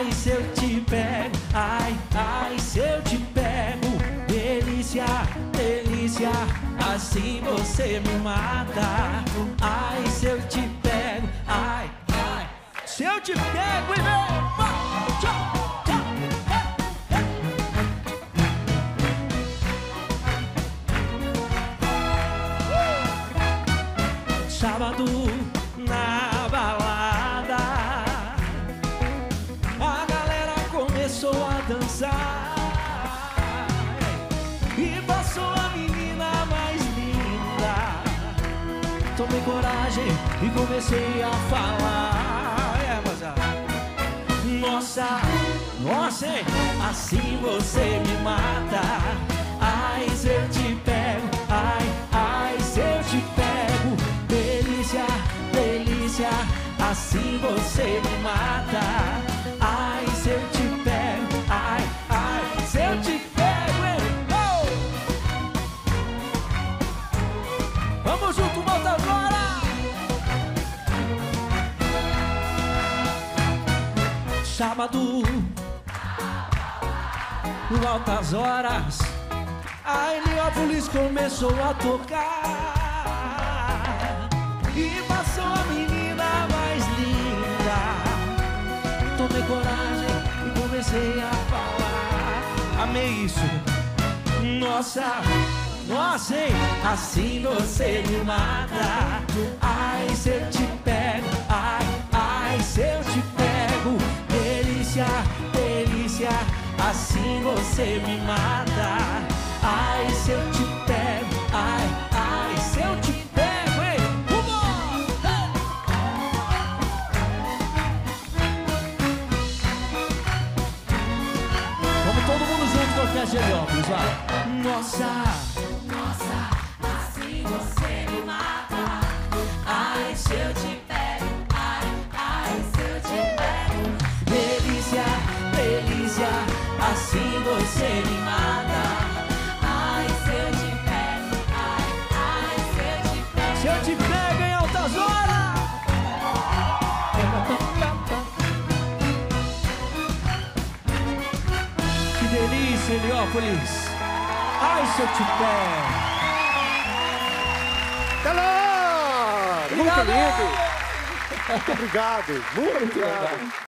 Ai, se eu te pego, ai, ai, se eu te pego, delícia, delícia, assim você me mata. Ai, se eu te pego, ai, ai, se eu te pego e vem, tchau, tchau. Sábado na balada, a galera começou a dançar e passou a menina mais linda. Tomei coragem e comecei a falar, nossa, nossa, assim você me mata. Ai, se eu te pego, ai, ai, se eu te pego, delícia, delícia, assim você me mata. Ai, se eu te pego, ai, ai, se eu te pego, hein? Oh! Vamos junto, volta agora! Sábado, altas horas, a Heliópolis começou a tocar e passou a menina mais linda. Tomei coragem e comecei a falar. Amei isso. Nossa, nossa, hein? Assim você me mata. Ai, se eu te pego, ai, ai, se eu te pego, delícia, delícia, assim você me mata. Ai, se eu te pego, ai, ai, se eu te pego, hein? Vamos todo mundo junto com a Orquestra de Heliópolis, vai. Nossa, Nossa, assim você me mata. Ai, se eu te pego, ai, ai, se eu te pego, delícia, delícia, assim você me mata. ai, se eu te pego, ai, ai, se eu te pego. Se eu te pego em altas horas. Que delícia, Heliópolis. Ai, se eu te pego. Galera! Muito Obrigado. lindo! Muito obrigado! Muito obrigado!